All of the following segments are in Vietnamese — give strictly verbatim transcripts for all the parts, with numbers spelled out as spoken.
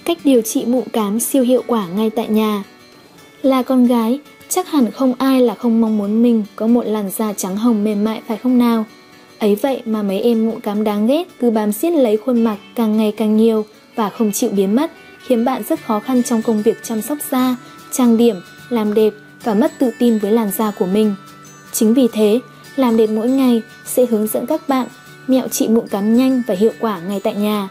Cách điều trị mụn cám siêu hiệu quả ngay tại nhà. Là con gái, chắc hẳn không ai là không mong muốn mình có một làn da trắng hồng mềm mại phải không nào? Ấy vậy mà mấy em mụn cám đáng ghét cứ bám siết lấy khuôn mặt càng ngày càng nhiều và không chịu biến mất, khiến bạn rất khó khăn trong công việc chăm sóc da, trang điểm, làm đẹp và mất tự tin với làn da của mình. Chính vì thế, Làm đẹp mỗi ngày sẽ hướng dẫn các bạn mẹo trị mụn cám nhanh và hiệu quả ngay tại nhà.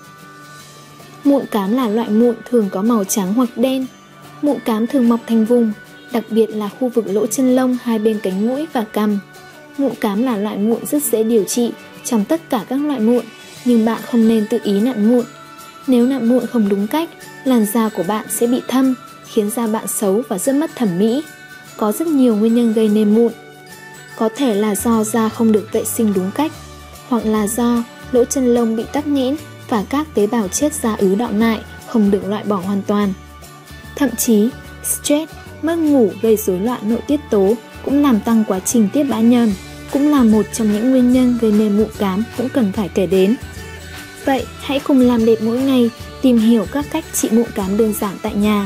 Mụn cám là loại mụn thường có màu trắng hoặc đen. Mụn cám thường mọc thành vùng, đặc biệt là khu vực lỗ chân lông hai bên cánh mũi và cằm. Mụn cám là loại mụn rất dễ điều trị trong tất cả các loại mụn, nhưng bạn không nên tự ý nặn mụn. Nếu nặn mụn không đúng cách, làn da của bạn sẽ bị thâm, khiến da bạn xấu và rất mất thẩm mỹ. Có rất nhiều nguyên nhân gây nên mụn. Có thể là do da không được vệ sinh đúng cách, hoặc là do lỗ chân lông bị tắc nghẽn và các tế bào chết da ứ đọng lại không được loại bỏ hoàn toàn. Thậm chí, stress, mất ngủ gây rối loạn nội tiết tố cũng làm tăng quá trình tiết bã nhờn, cũng là một trong những nguyên nhân gây nên mụn cám cũng cần phải kể đến. Vậy hãy cùng làm đẹp mỗi ngày, tìm hiểu các cách trị mụn cám đơn giản tại nhà.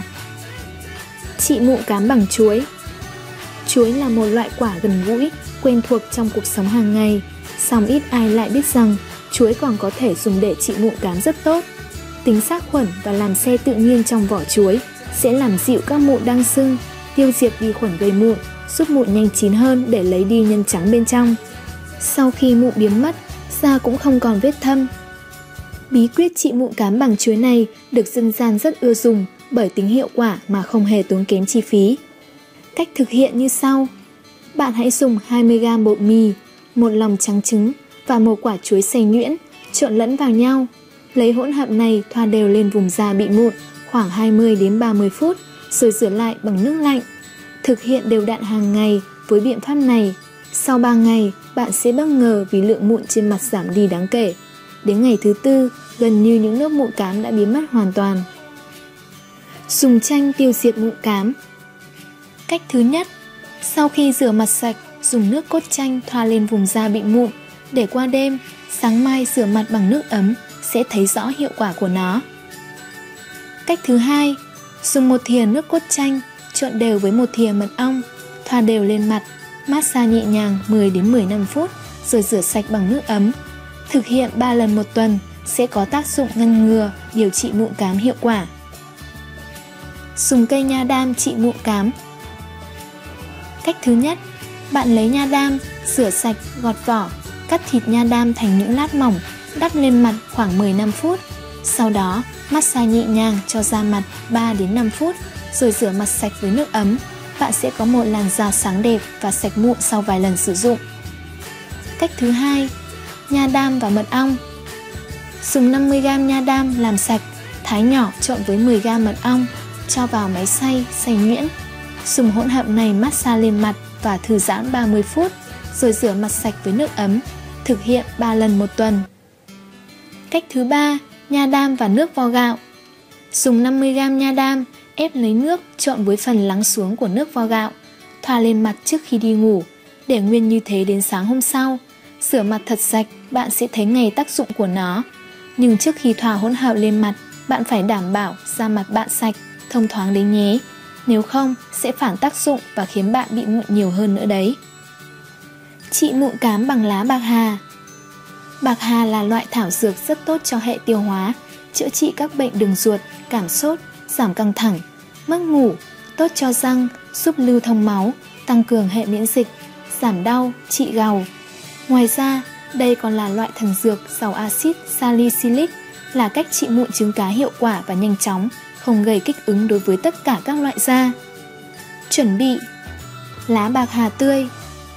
Trị mụn cám bằng chuối. Chuối là một loại quả gần gũi, quen thuộc trong cuộc sống hàng ngày, song ít ai lại biết rằng chuối còn có thể dùng để trị mụn cám rất tốt. Tính sát khuẩn và làm xe tự nhiên trong vỏ chuối sẽ làm dịu các mụn đang sưng, tiêu diệt vi khuẩn gây mụn, giúp mụn nhanh chín hơn để lấy đi nhân trắng bên trong. Sau khi mụn biến mất, da cũng không còn vết thâm. Bí quyết trị mụn cám bằng chuối này được dân gian rất ưa dùng bởi tính hiệu quả mà không hề tốn kém chi phí. Cách thực hiện như sau. Bạn hãy dùng hai mươi gam bột mì, một lòng trắng trứng và một quả chuối xay nhuyễn, trộn lẫn vào nhau. Lấy hỗn hợp này thoa đều lên vùng da bị mụn khoảng hai mươi đến ba mươi phút, rồi rửa lại bằng nước lạnh. Thực hiện đều đặn hàng ngày với biện pháp này. Sau ba ngày, bạn sẽ bất ngờ vì lượng mụn trên mặt giảm đi đáng kể. Đến ngày thứ tư, gần như những nốt mụn cám đã biến mất hoàn toàn. Dùng chanh tiêu diệt mụn cám. Cách thứ nhất, sau khi rửa mặt sạch, dùng nước cốt chanh thoa lên vùng da bị mụn, để qua đêm, sáng mai rửa mặt bằng nước ấm sẽ thấy rõ hiệu quả của nó. Cách thứ hai, dùng một thìa nước cốt chanh trộn đều với một thìa mật ong, thoa đều lên mặt, massage nhẹ nhàng mười đến mười lăm phút rồi rửa sạch bằng nước ấm. Thực hiện ba lần một tuần sẽ có tác dụng ngăn ngừa, điều trị mụn cám hiệu quả. Dùng cây nha đam trị mụn cám. Cách thứ nhất, bạn lấy nha đam, rửa sạch, gọt vỏ, cắt thịt nha đam thành những lát mỏng, đắp lên mặt khoảng mười lăm phút. Sau đó, massage nhẹ nhàng cho da mặt ba đến năm phút, rồi rửa mặt sạch với nước ấm. Bạn sẽ có một làn da sáng đẹp và sạch mụn sau vài lần sử dụng. Cách thứ hai, nha đam và mật ong. Dùng năm mươi gam nha đam làm sạch, thái nhỏ trộn với mười gam mật ong, cho vào máy xay, xay nhuyễn. Dùng hỗn hợp này massage lên mặt và thư giãn ba mươi phút, rồi rửa mặt sạch với nước ấm. Thực hiện ba lần một tuần. Cách thứ ba, nha đam và nước vo gạo. Dùng năm mươi gam nha đam, ép lấy nước trộn với phần lắng xuống của nước vo gạo, thoa lên mặt trước khi đi ngủ, để nguyên như thế đến sáng hôm sau. Rửa mặt thật sạch, bạn sẽ thấy ngay tác dụng của nó. Nhưng trước khi thoa hỗn hợp lên mặt, bạn phải đảm bảo da mặt bạn sạch, thông thoáng đấy nhé. Nếu không, sẽ phản tác dụng và khiến bạn bị mụn nhiều hơn nữa đấy. Trị mụn cám bằng lá bạc hà. Bạc hà là loại thảo dược rất tốt cho hệ tiêu hóa, chữa trị các bệnh đường ruột, cảm sốt, giảm căng thẳng, mất ngủ, tốt cho răng, giúp lưu thông máu, tăng cường hệ miễn dịch, giảm đau, trị gầu. Ngoài ra, đây còn là loại thần dược giàu axit salicylic, là cách trị mụn trứng cá hiệu quả và nhanh chóng, không gây kích ứng đối với tất cả các loại da. Chuẩn bị: lá bạc hà tươi,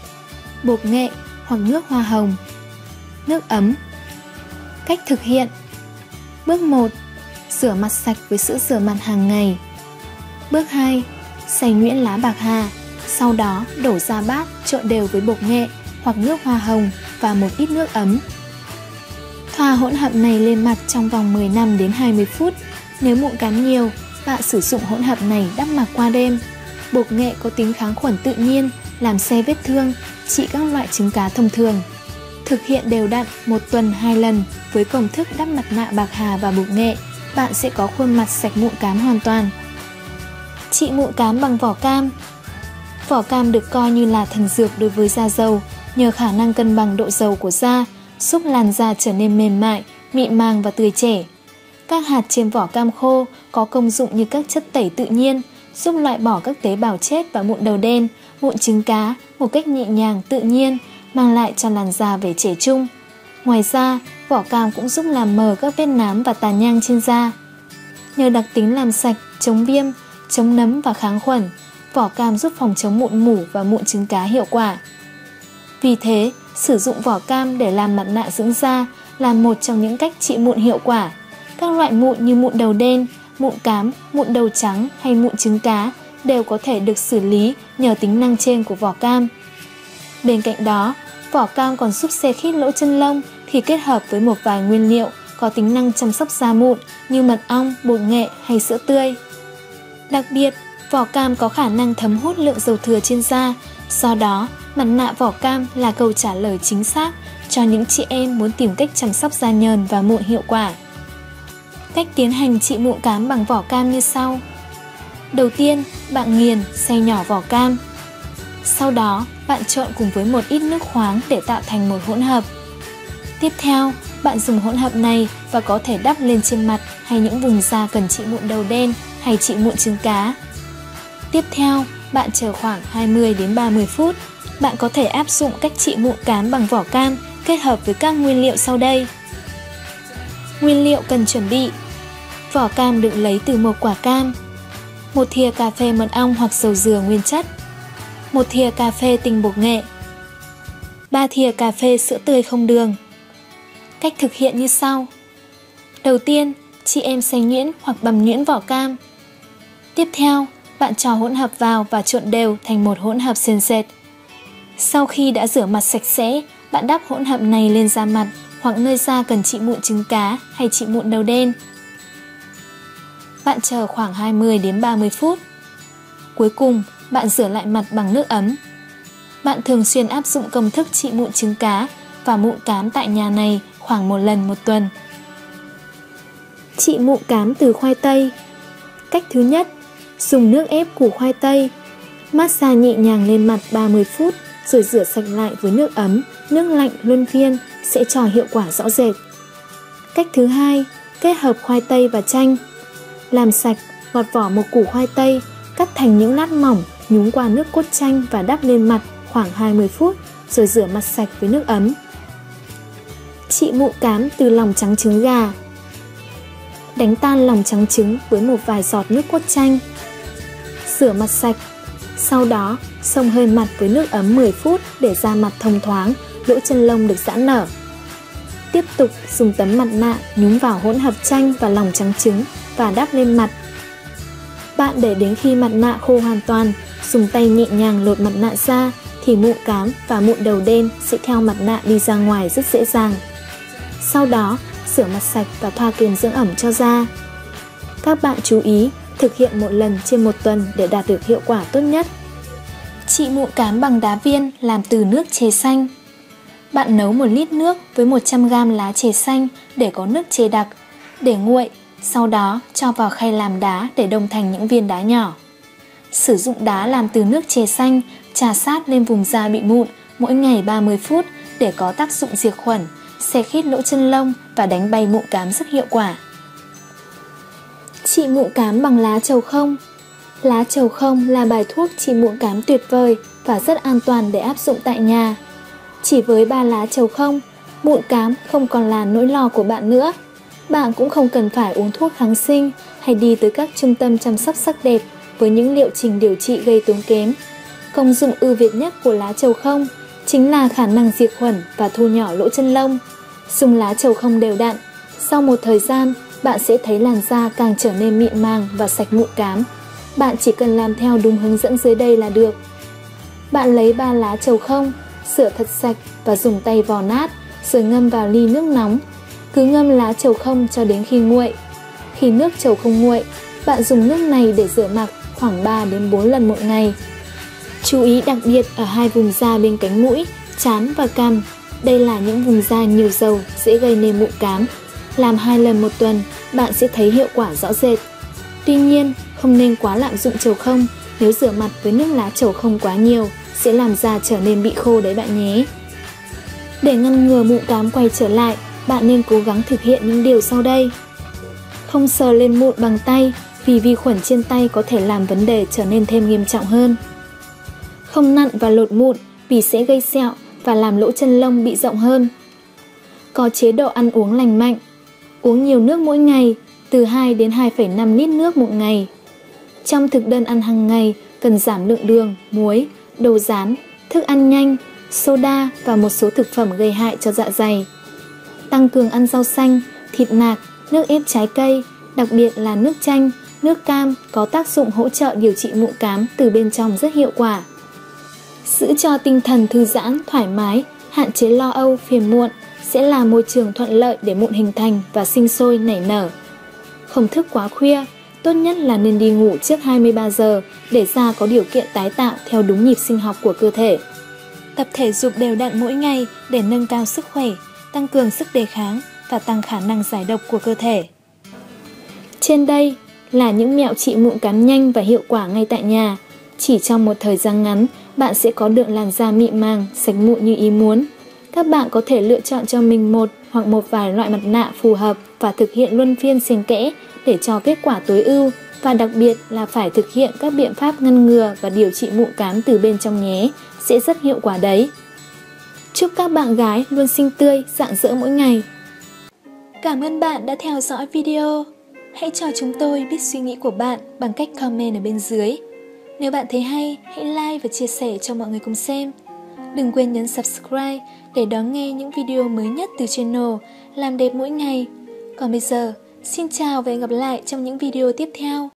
bột nghệ hoặc nước hoa hồng, nước ấm. Cách thực hiện: Bước một, rửa mặt sạch với sữa rửa mặt hàng ngày. Bước hai, xay nhuyễn lá bạc hà, sau đó đổ ra bát trộn đều với bột nghệ hoặc nước hoa hồng và một ít nước ấm. Thoa hỗn hợp này lên mặt trong vòng mười lăm đến hai mươi phút. Nếu mụn cám nhiều, bạn sử dụng hỗn hợp này đắp mặt qua đêm. Bột nghệ có tính kháng khuẩn tự nhiên, làm xe vết thương, trị các loại trứng cá thông thường. Thực hiện đều đặn một tuần hai lần với công thức đắp mặt nạ bạc hà và bột nghệ bạn sẽ có khuôn mặt sạch mụn cám hoàn toàn. Trị mụn cám bằng vỏ cam. Vỏ cam được coi như là thần dược đối với da dầu, nhờ khả năng cân bằng độ dầu của da, giúp làn da trở nên mềm mại, mịn màng và tươi trẻ. Các hạt trên vỏ cam khô có công dụng như các chất tẩy tự nhiên, giúp loại bỏ các tế bào chết và mụn đầu đen, mụn trứng cá một cách nhẹ nhàng, tự nhiên, mang lại cho làn da vẻ trẻ trung. Ngoài ra, vỏ cam cũng giúp làm mờ các vết nám và tàn nhang trên da. Nhờ đặc tính làm sạch, chống viêm, chống nấm và kháng khuẩn, vỏ cam giúp phòng chống mụn mủ và mụn trứng cá hiệu quả. Vì thế, sử dụng vỏ cam để làm mặt nạ dưỡng da là một trong những cách trị mụn hiệu quả. Các loại mụn như mụn đầu đen, mụn cám, mụn đầu trắng hay mụn trứng cá đều có thể được xử lý nhờ tính năng trên của vỏ cam. Bên cạnh đó, vỏ cam còn giúp xe khít lỗ chân lông khi kết hợp với một vài nguyên liệu có tính năng chăm sóc da mụn như mật ong, bột nghệ hay sữa tươi. Đặc biệt, vỏ cam có khả năng thấm hút lượng dầu thừa trên da, do đó mặt nạ vỏ cam là câu trả lời chính xác cho những chị em muốn tìm cách chăm sóc da nhờn và mụn hiệu quả. Cách tiến hành trị mụn cám bằng vỏ cam như sau. Đầu tiên, bạn nghiền, xay nhỏ vỏ cam. Sau đó, bạn trộn cùng với một ít nước khoáng để tạo thành một hỗn hợp. Tiếp theo, bạn dùng hỗn hợp này và có thể đắp lên trên mặt hay những vùng da cần trị mụn đầu đen hay trị mụn trứng cá. Tiếp theo, bạn chờ khoảng hai mươi đến ba mươi phút. Bạn có thể áp dụng cách trị mụn cám bằng vỏ cam kết hợp với các nguyên liệu sau đây. Nguyên liệu cần chuẩn bị: vỏ cam được lấy từ một quả cam, một thìa cà phê mật ong hoặc dầu dừa nguyên chất, một thìa cà phê tinh bột nghệ, ba thìa cà phê sữa tươi không đường. Cách thực hiện như sau. Đầu tiên, chị em xay nhuyễn hoặc bằm nhuyễn vỏ cam. Tiếp theo, bạn cho hỗn hợp vào và trộn đều thành một hỗn hợp sền sệt. Sau khi đã rửa mặt sạch sẽ, bạn đắp hỗn hợp này lên da mặt hoặc nơi da cần trị mụn trứng cá hay trị mụn đầu đen. Bạn chờ khoảng hai mươi đến ba mươi phút. Cuối cùng, bạn rửa lại mặt bằng nước ấm. Bạn thường xuyên áp dụng công thức trị mụn trứng cá và mụn cám tại nhà này khoảng một lần một tuần. Trị mụn cám từ khoai tây. Cách thứ nhất, dùng nước ép củ khoai tây, massage nhẹ nhàng lên mặt ba mươi phút rồi rửa sạch lại với nước ấm, nước lạnh luân phiên sẽ cho hiệu quả rõ rệt. Cách thứ hai, kết hợp khoai tây và chanh. Làm sạch, gọt vỏ một củ khoai tây, cắt thành những lát mỏng, nhúng qua nước cốt chanh và đắp lên mặt khoảng hai mươi phút rồi rửa mặt sạch với nước ấm. Trị mụn cám từ lòng trắng trứng gà. Đánh tan lòng trắng trứng với một vài giọt nước cốt chanh. Rửa mặt sạch. Sau đó, xông hơi mặt với nước ấm mười phút để da mặt thông thoáng, lỗ chân lông được giãn nở. Tiếp tục dùng tấm mặt nạ nhúng vào hỗn hợp chanh và lòng trắng trứng và đắp lên mặt. Bạn để đến khi mặt nạ khô hoàn toàn, dùng tay nhẹ nhàng lột mặt nạ ra thì mụn cám và mụn đầu đen sẽ theo mặt nạ đi ra ngoài rất dễ dàng. Sau đó, rửa mặt sạch và thoa kem dưỡng ẩm cho da. Các bạn chú ý thực hiện một lần trên một tuần để đạt được hiệu quả tốt nhất. Trị mụn cám bằng đá viên làm từ nước chè xanh. Bạn nấu một lít nước với một trăm gam lá chè xanh để có nước chè đặc, để nguội, sau đó cho vào khay làm đá để đông thành những viên đá nhỏ. Sử dụng đá làm từ nước chè xanh chà sát lên vùng da bị mụn mỗi ngày ba mươi phút để có tác dụng diệt khuẩn, xe khít lỗ chân lông và đánh bay mụn cám rất hiệu quả. Trị mụn cám bằng lá trầu không. Lá trầu không là bài thuốc trị mụn cám tuyệt vời và rất an toàn để áp dụng tại nhà. Chỉ với ba lá trầu không, mụn cám không còn là nỗi lo của bạn nữa. Bạn cũng không cần phải uống thuốc kháng sinh hay đi tới các trung tâm chăm sóc sắc đẹp với những liệu trình điều trị gây tốn kém. Công dụng ưu việt nhất của lá trầu không chính là khả năng diệt khuẩn và thu nhỏ lỗ chân lông. Dùng lá trầu không đều đặn, sau một thời gian, bạn sẽ thấy làn da càng trở nên mịn màng và sạch mụn cám. Bạn chỉ cần làm theo đúng hướng dẫn dưới đây là được. Bạn lấy ba lá trầu không, rửa thật sạch và dùng tay vò nát, rồi ngâm vào ly nước nóng. Cứ ngâm lá trầu không cho đến khi nguội. Khi nước trầu không nguội, bạn dùng nước này để rửa mặt khoảng ba đến bốn lần một ngày. Chú ý đặc biệt ở hai vùng da bên cánh mũi, trán và cằm. Đây là những vùng da nhiều dầu dễ gây nên mụn cám. Làm hai lần một tuần bạn sẽ thấy hiệu quả rõ rệt. Tuy nhiên, không nên quá lạm dụng trầu không, nếu rửa mặt với nước lá trầu không quá nhiều sẽ làm da trở nên bị khô đấy bạn nhé. Để ngăn ngừa mụn cám quay trở lại, bạn nên cố gắng thực hiện những điều sau đây. Không sờ lên mụn bằng tay, vì vi khuẩn trên tay có thể làm vấn đề trở nên thêm nghiêm trọng hơn. Không nặn và lột mụn vì sẽ gây sẹo và làm lỗ chân lông bị rộng hơn. Có chế độ ăn uống lành mạnh. Uống nhiều nước mỗi ngày, từ hai đến hai phẩy năm lít nước một ngày. Trong thực đơn ăn hàng ngày cần giảm lượng đường, muối, đồ rán, thức ăn nhanh, soda và một số thực phẩm gây hại cho dạ dày. Tăng cường ăn rau xanh, thịt nạc, nước ép trái cây, đặc biệt là nước chanh, nước cam có tác dụng hỗ trợ điều trị mụn cám từ bên trong rất hiệu quả. Giữ cho tinh thần thư giãn, thoải mái, hạn chế lo âu, phiền muộn sẽ là môi trường thuận lợi để mụn hình thành và sinh sôi nảy nở. Không thức quá khuya, tốt nhất là nên đi ngủ trước hai mươi ba giờ để da có điều kiện tái tạo theo đúng nhịp sinh học của cơ thể. Tập thể dục đều đặn mỗi ngày để nâng cao sức khỏe, tăng cường sức đề kháng và tăng khả năng giải độc của cơ thể. Trên đây là những mẹo trị mụn cám nhanh và hiệu quả ngay tại nhà. Chỉ trong một thời gian ngắn, bạn sẽ có được làn da mịn màng, sạch mụn như ý muốn. Các bạn có thể lựa chọn cho mình một hoặc một vài loại mặt nạ phù hợp và thực hiện luân phiên xen kẽ để cho kết quả tối ưu, và đặc biệt là phải thực hiện các biện pháp ngăn ngừa và điều trị mụn cám từ bên trong nhé, sẽ rất hiệu quả đấy. Chúc các bạn gái luôn xinh tươi, rạng rỡ mỗi ngày. Cảm ơn bạn đã theo dõi video. Hãy cho chúng tôi biết suy nghĩ của bạn bằng cách comment ở bên dưới. Nếu bạn thấy hay, hãy like và chia sẻ cho mọi người cùng xem. Đừng quên nhấn subscribe để đón nghe những video mới nhất từ channel Làm đẹp mỗi ngày. Còn bây giờ, xin chào và hẹn gặp lại trong những video tiếp theo.